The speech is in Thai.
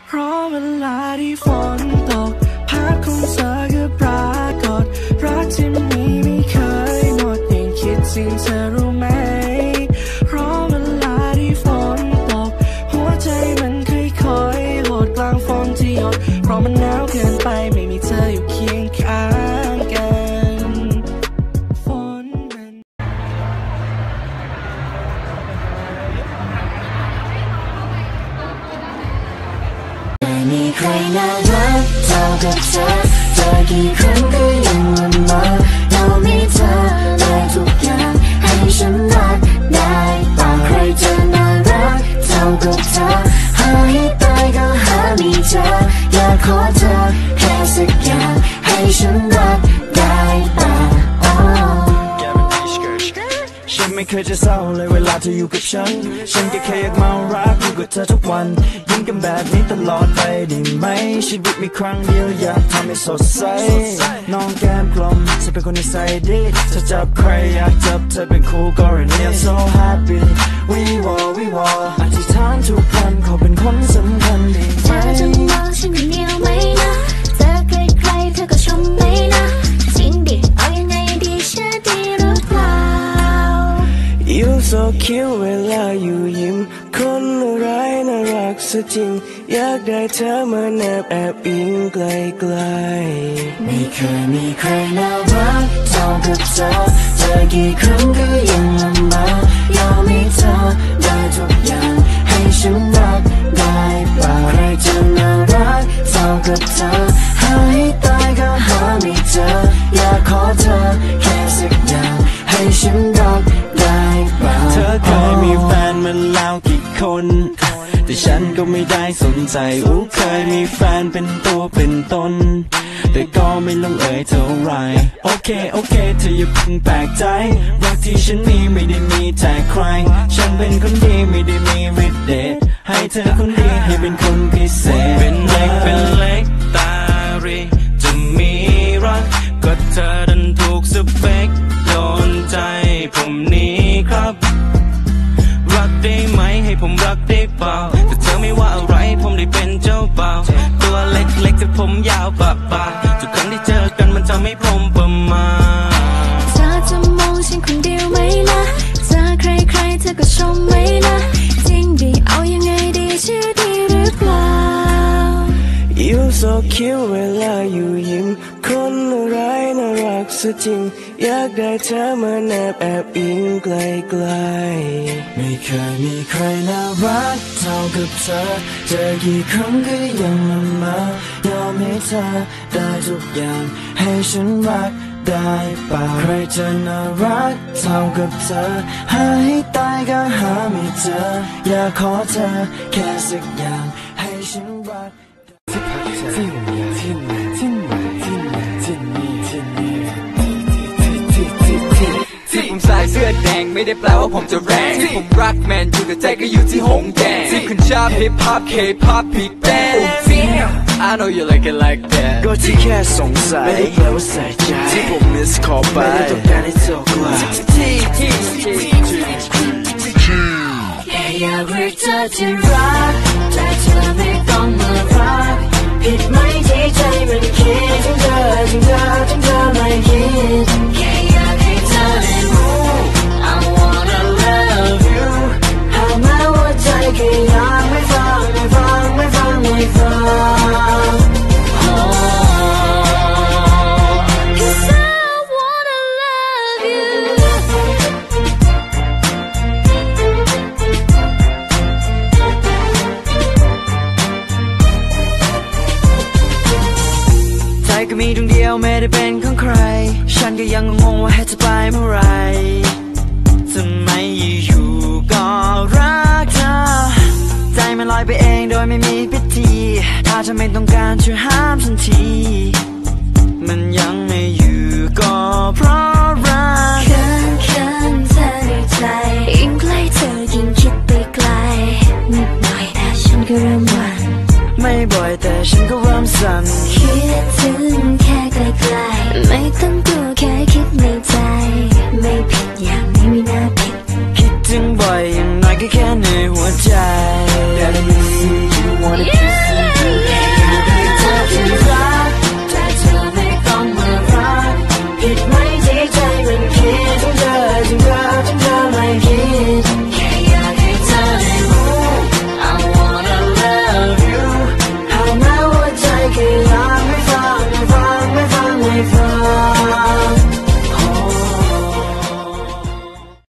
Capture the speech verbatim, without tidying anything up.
เพราะเวลาที่ฝนตกภาพของเธอก็ปรากฏรักที่มีไม่เคยหมดยังคิดสิ่งเธอรู้ไหมเพราะเวลาที่ฝนตกหัวใจมันค่อยๆโหลดกลางฝนที่หยดเพราะมันหนาวเกินไปไม่มีเธออยู่เคียงข้างกันฝนมันไม่มีใครน่ารักเท่ากับเธอเจอกี่ครั้งก็ยังละเมอเรามีเธอและทุกอย่างให้ฉันรักได้ป่าใครจะน่ารักเท่ากับเธอหาให้ตายก็หาไม่เจออยากขอเธอแค่สักอย่างให้ฉันรักได้ป่าฉันไม่เคยจะเศร้าเลยเวลาเธออยู่กับฉันฉันแค่แค่อยากมารักอยู่กับเธอทุกวันยิ้มกันแบบนี้ตลอดไปได้ไหมชีวิตมีครั้งเดียวอยากทำให้สดใสน้องแก้มกลมเธอเป็นคนนิสัยดีเธอจับใครอยากจับเธอเป็นคู่กรณี I'm so happy we war we war อธิษฐานทุกวันเขาเป็นคนสำคัญดีไหมเธอจะมองฉันคนเดียวไหมนะเจอใครๆเธอก็ชมไหมนะจริงดิเอายังไงดีเชื่อดีหรือเปล่าYou so cute เวลาอยู่ยิ้มคนอะไรน่ารักซะจริงอยากได้เธอมาแนบแอบอิงไกลๆไม่เคยมีใครน่ารักเท่ากับเธอเจอกี่ครั้งก็ยังละเมอยากมีเธอได้ทุกอย่างให้ฉันรักได้ป่าใครจะน่ารักเท่ากับเธอหาให้ตายก็หาไม่เจออยากขอเธอแค่สักอย่างให้ฉันรักเธอเคยมีแฟนมาแล้วกี่คนแต่ฉันก็ไม่ได้สนใจอู้เคยมีแฟนเป็นตัวเป็นตนแต่ก็ไม่ลงเอ่ยเท่าไรโอเคโอเคเธออย่าเพิ่งแปลกใจรักที่ฉันมีไม่ได้มีแต่ใครฉันเป็นคนดีไม่ได้มีฤทธิ์เดชให้เธอคนดีให้เป็นคนพิเศษเป็นเล็กเป็นเล็กตารีจะมีรักก็เธอดันถูกสเปคโดนใจผมนี้ครับรักได้ไหมให้ผมรักได้เปล่าแต่เธอไม่ว่าอะไรผมได้เป็นเจ้าบ่าวตัวเล็กๆแต่ผมยาวปะปะทุกครั้งที่เจอกันมันทำให้ผมประมาทเธอจะมองฉันคนเดียวไหมนะเจอใครๆเธอก็ชมไหมนะจริงดีเอายังไงดีชื่อดีหรือเปล่า You so cute เวลาอยู่ยิ้มคนอะไรน่ารักซะจริงอยากได้เธอมาแนบแอบอิงไกลๆไม่เคยมีใครน่ารักเท่ากับเธอเจอกี่ครั้งก็ยังละเมอยอมให้เธอได้ทุกอย่างให้ฉันรักได้ป่าใครจะน่ารักเท่ากับเธอหาให้ตายก็หาไม่เจออยากขอเธอแค่สักอย่างให้ฉันรักที่ไหนที่ไหนที่ไหนที่ไหนที่นี่ที่นี่ที่ผมใส่เสื้อแดงไม่ได้แปลว่าผมจะแรงที่ผมรักแมนอยู่แต่ใจก็อยู่ที่หงแดงที่คุณชอบฮิปฮอปเคป๊อปบีทแดน I know you like it like that ก็ที่แค่สงสัยไม่ได้แปลว่าใส่ใจที่ผมมิสคอลไปไม่ได้ต้องการให้เธอกลับที่ที่ที่แค่อยากเรียกเธอที่รักแต่เธอไม่ต้องมารักผิดไหมที่ใจมันคิดถึงเธอถึงเธอถึงเธอไม่คิดแค่อยากให้เธอได้รู้ I wanna love you หากแม้ว่าใจแค่ยังไม่ฟังไม่ฟังไม่ฟังไม่ฟัง Cause I wanna love youก็มีดวงเดียวไม่ได้เป็นของใครฉันก็ยังงงว่าให้จะไปเมื่อไรทำไมอยู่ๆก็รักเธอใจมันลอยไปเองโดยไม่มีพิธีถ้าเธอไม่ต้องการช่วยห้ามฉันทีมันยังไม่อยู่ก็เพราะรักเขินเขินเธอในใจยิ่งใกล้เธอยิ่งคิดไปไกลนิดหน่อยแต่ฉันก็เริ่มหวั่นไม่บ่อยแต่ฉันก็เริ่มสั่นคิดถึงแค่ไกลๆไม่ต้องกลัวแค่คิดในใจไม่ผิดอย่างนี้ไม่น่าผิดคิดถึงบ่อยอย่างน้อยก็แค่ในหัวใจ